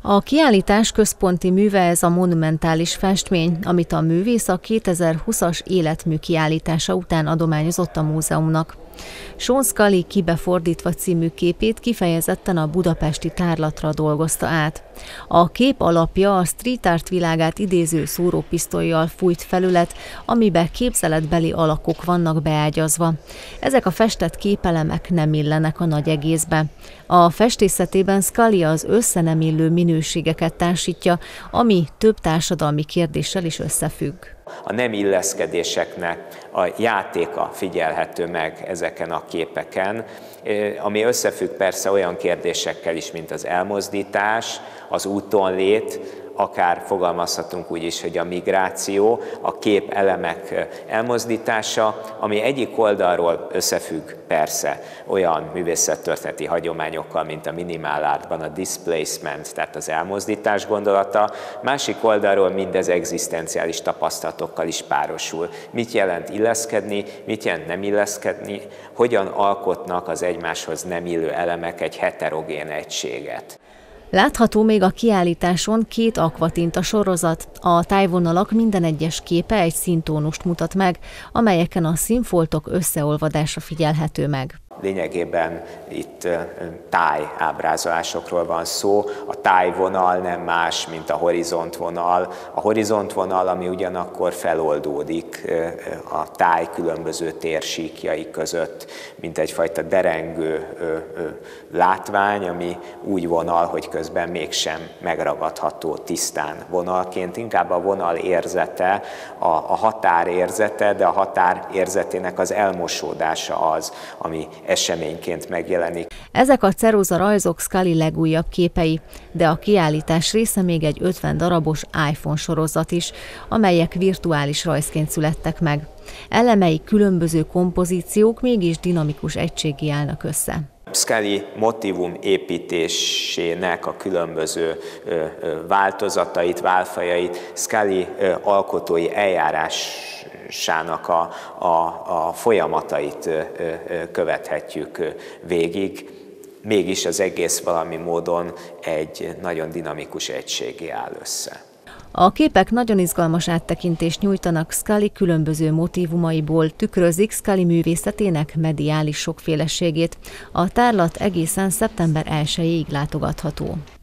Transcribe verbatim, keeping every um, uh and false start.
A kiállítás központi műve ez a monumentális festmény, amit a művész a kétezer-húszas életmű kiállítása után adományozott a múzeumnak. Sean Scully Kibefordítva című képét kifejezetten a budapesti tárlatra dolgozta át. A kép alapja a street art világát idéző szórópisztollyal fújt felület, amiben képzeletbeli alakok vannak beágyazva. Ezek a festett képelemek nem illenek a nagy egészbe. A festészetében Scully az össze nem illő minőségeket társítja, ami több társadalmi kérdéssel is összefügg. A nem illeszkedéseknek a játéka figyelhető meg ezeken a képeken, ami összefügg persze olyan kérdésekkel is, mint az elmozdítás, az útonlét, akár fogalmazhatunk úgy is, hogy a migráció, a kép elemek elmozdítása, ami egyik oldalról összefügg persze olyan művészettörténeti hagyományokkal, mint a minimál artban a displacement, tehát az elmozdítás gondolata, másik oldalról mindez egzisztenciális tapasztalatokkal is párosul. Mit jelent illeszkedni, mit jelent nem illeszkedni, hogyan alkotnak az egymáshoz nem illő elemek egy heterogén egységet. Látható még a kiállításon két akvatinta sorozat. A tájvonalak minden egyes képe egy színtónust mutat meg, amelyeken a színfoltok összeolvadása figyelhető meg. Lényegében itt táj ábrázolásokról van szó. A tájvonal nem más, mint a horizontvonal. A horizontvonal, ami ugyanakkor feloldódik a táj különböző térsíkjai között, mint egyfajta derengő látvány, ami úgy vonal, hogy közben mégsem megragadható tisztán vonalként. Inkább a vonal érzete, a, a határ érzete, de a határ érzetének az elmosódása az, ami eseményként megjelenik. Ezek a ceruza rajzok Scully legújabb képei, de a kiállítás része még egy ötven darabos iPhone sorozat is, amelyek virtuális rajzként születtek meg. Elemei különböző kompozíciók mégis dinamikus egységgé állnak össze. Scully motívum építésének a különböző változatait, válfajait, Scully alkotói eljárásának a, a, a folyamatait követhetjük végig, mégis az egész valami módon egy nagyon dinamikus egységgé áll össze. A képek nagyon izgalmas áttekintést nyújtanak Scully különböző motívumaiból, tükrözik Scully művészetének mediális sokféleségét. A tárlat egészen szeptember elsejéig látogatható.